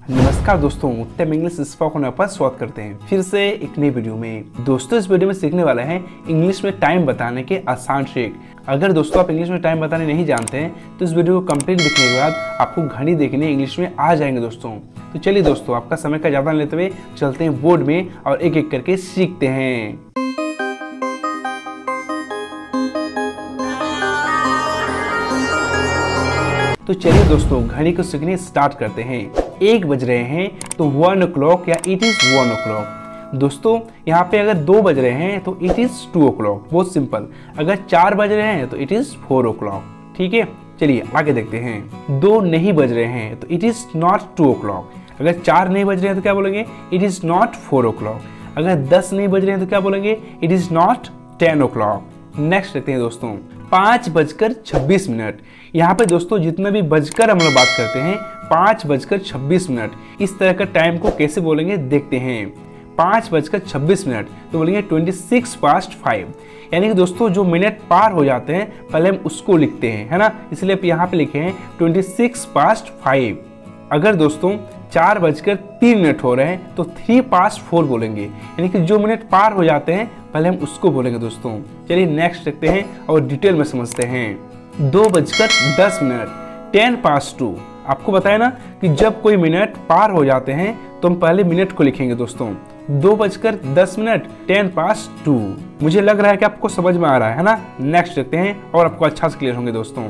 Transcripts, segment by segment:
नमस्कार दोस्तों, उत्तम इंग्लिश स्पोकन पर स्वागत करते हैं फिर से एक नई वीडियो में। दोस्तों इस वीडियो में सीखने वाले हैं इंग्लिश में टाइम बताने के आसान ट्रिक। अगर दोस्तों आप इंग्लिश में टाइम बताने नहीं जानते हैं तो इस वीडियो को कंप्लीट देखने के बाद आपको घड़ी देखने इंग्लिश में आ जाएंगे दोस्तों। तो चलिए दोस्तों, आपका समय का ज़्यादा लेते हुए चलते हैं बोर्ड में और एक एक करके सीखते हैं। तो चलिए दोस्तों, घड़ी को सीखने स्टार्ट करते हैं। 1 बज रहे हैं तो 1 o'clock या इट इज 1 o'clock। दोस्तों यहाँ पे अगर 2 बज रहे हैं तो इट इज 2 o'clock। बहुत सिंपल। अगर 4 बज रहे हैं तो इट इज 4 o'clock। ठीक है, चलिए आगे देखते हैं। 2 नहीं बज रहे हैं तो इट इज नॉट 2 o'clock। अगर 4 नहीं बज रहे हैं तो क्या बोलेंगे? It is not 4 o'clock। अगर 10 नहीं बज रहे हैं तो क्या बोलेंगे? It is not 10 o'clock। Next देखते हैं दोस्तों, 5:26। यहाँ पे दोस्तों जितना भी बजकर हम लोग बात करते हैं 5:26, इस तरह का टाइम को कैसे बोलेंगे देखते हैं। 5:26 तो बोलेंगे 26 past 5। यानी कि दोस्तों जो मिनट पार हो जाते हैं पहले हम उसको लिखते हैं, है ना, इसलिए यहाँ पे लिखे हैं 26 past 5। अगर दोस्तों 4:03 हो रहे हैं तो 3 past 4 बोलेंगे, यानी कि जो मिनट पार हो जाते हैं पहले हम उसको बोलेंगे दोस्तों। चलिए नेक्स्ट देखते हैं और डिटेल में समझते हैं। 2:10, 10 past 2। आपको बताया ना कि जब कोई मिनट पार हो जाते हैं तो हम पहले मिनट को लिखेंगे दोस्तों। 2:10, 10 past 2। मुझे लग रहा है कि आपको समझ में आ रहा है ना। नेक्स्ट देखते हैं और आपको अच्छा से क्लियर होंगे दोस्तों।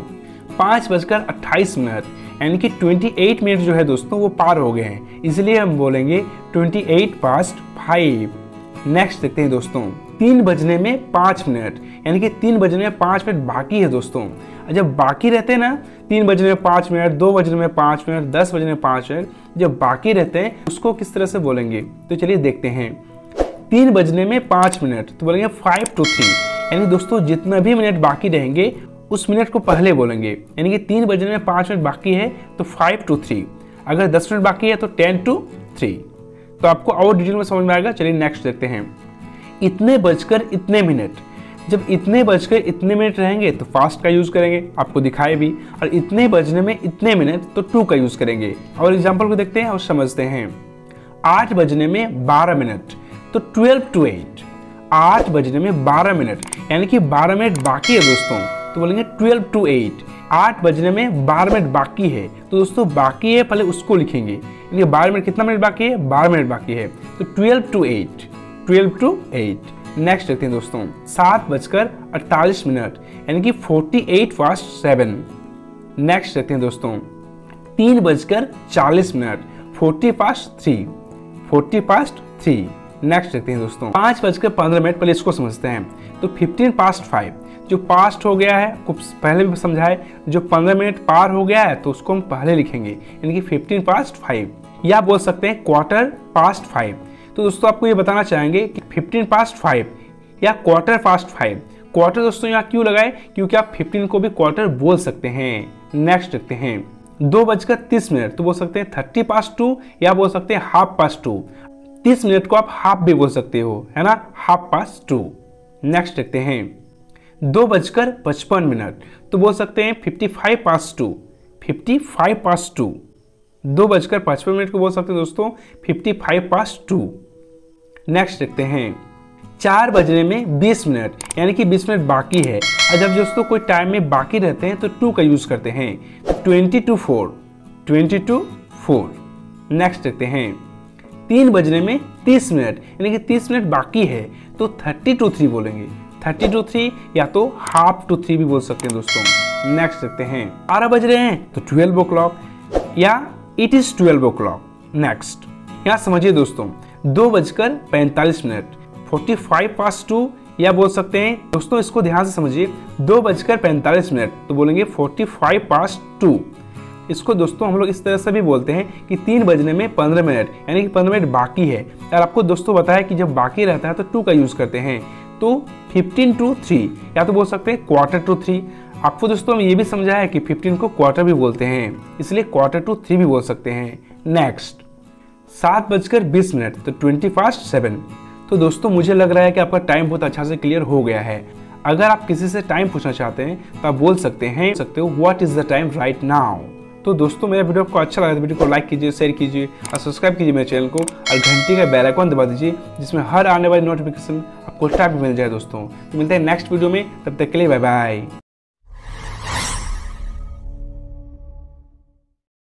5:28, यानी कि 28 मिनट जो है दोस्तों वो पार हो गए हैं, इसलिए हम बोलेंगे 28 past 5। नेक्स्ट देखते हैं दोस्तों, 3 बजने में 5 मिनट, यानी कि 3 बजने में 5 मिनट बाकी है दोस्तों। जब बाकी रहते हैं ना, 3 बजने में 5 मिनट, 2 बजने में 5 मिनट, 10 बजने में 5 मिनट, जब बाकी रहते हैं उसको किस तरह से बोलेंगे तो चलिए देखते हैं। 3 बजने में 5 मिनट तो बोलेंगे 5 to 3। यानी दोस्तों जितना भी मिनट बाकी रहेंगे उस मिनट को पहले बोलेंगे, यानी कि 3 बजने में 5 मिनट बाकी है तो 5 to 3। अगर 10 मिनट बाकी है तो 10 to 3। तो आपको और डिटेल में समझ में आएगा। चलिए नेक्स्ट देखते हैं। इतने बजकर इतने मिनट, जब इतने बजकर इतने मिनट रहेंगे तो फास्ट का यूज करेंगे, आपको दिखाए भी। और इतने बजने में इतने मिनट तो टू का यूज करेंगे। और एग्जांपल को देखते हैं और समझते हैं। 8 बजने में 12 मिनट तो 12 to 8। 8 बजने में 12 मिनट, यानी कि 12 मिनट बाकी है दोस्तों, तो बोलेंगे 12 to 8। 8 बजने में 12 मिनट बाकी है तो दोस्तों बाकी है पहले उसको लिखेंगे, यानी 12 मिनट, कितना मिनट बाकी है? 12 मिनट बाकी है तो 12 to 8। 12 to 8। नेक्स्ट देखते हैं दोस्तों, 7:48, यानी कि 48 past 7। नेक्स्ट देखते हैं दोस्तों, 3:40, 40 past 3। 40 past 3। नेक्स्ट देखते हैं दोस्तों, 5:15, पहले इसको समझते हैं। तो 15 past 5, जो पास्ट हो गया है आपको पहले भी समझा है, जो 15 मिनट पार हो गया है तो उसको हम पहले लिखेंगे, यानी कि 15 past 5। या बोल सकते हैं 1/4 past 5। तो दोस्तों आपको ये बताना चाहेंगे कि 15 past 5 या 1/4 past 5। क्वार्टर दोस्तों यहाँ क्यों लगाए? क्योंकि आप 15 को भी क्वार्टर बोल सकते हैं। नेक्स्ट देखते हैं। 2:30 तो बोल सकते हैं 30 past 2 या बोल सकते हैं half past 2। 30 मिनट को आप हाफ भी बोल सकते हो, है ना, half past 2। नेक्स्ट देखते हैं। 2:55 तो बोल सकते हैं 55 past 2। 55 past 2। 2:55 को बोल सकते हैं दोस्तों 55 past 2। नेक्स्ट देखते हैं। 4 बजने में 20 मिनट, यानी कि 20 मिनट बाकी है। और जब दोस्तों कोई टाइम में बाकी रहते हैं तो 2 का यूज करते हैं, तो 20 to 4। 20 to 4। नेक्स्ट देखते हैं। 3 बजने में 30 मिनट, यानी कि 30 मिनट बाकी है तो 30 to 3 बोलेंगे। 30 to 3 या तो half to 3 भी बोल सकते हैं दोस्तों। नेक्स्ट देखते हैं। 12 बज रहे हैं तो 12 o'clock या इट इज 12 o'clock। नेक्स्ट यहाँ समझिए दोस्तों, 2:45, 45 past 2 या बोल सकते हैं दोस्तों, इसको ध्यान से समझिए। 2:45 तो बोलेंगे 45 past 2। इसको दोस्तों हम लोग इस तरह से भी बोलते हैं कि 3 बजने में 15 मिनट, यानी कि 15 मिनट बाकी है। और आपको दोस्तों बताया कि जब बाकी रहता है तो 2 का यूज करते हैं, तो 15 to 3 या तो बोल सकते हैं 1/4 to 3। आपको दोस्तों ये भी समझा है कि 15 को क्वार्टर भी बोलते हैं, इसलिए 1/4 to 3 भी बोल सकते हैं। नेक्स्ट 7:20 तो 20 past 7। तो दोस्तों मुझे लग रहा है कि आपका टाइम बहुत अच्छा से क्लियर हो गया है। अगर आप किसी से टाइम पूछना चाहते हैं तो आप बोल सकते हो what is the time right now. तो दोस्तों मेरा वीडियो आपको अच्छा लगा तो वीडियो को लाइक कीजिए, शेयर कीजिए और सब्सक्राइब कीजिए मेरे चैनल को और घंटी का बेल आइकन दबा दीजिए जिसमें हर आने वाली नोटिफिकेशन आपको टाइम मिल जाए दोस्तों। तो मिलते हैं नेक्स्ट वीडियो में, तब तक के लिए बाय बाय।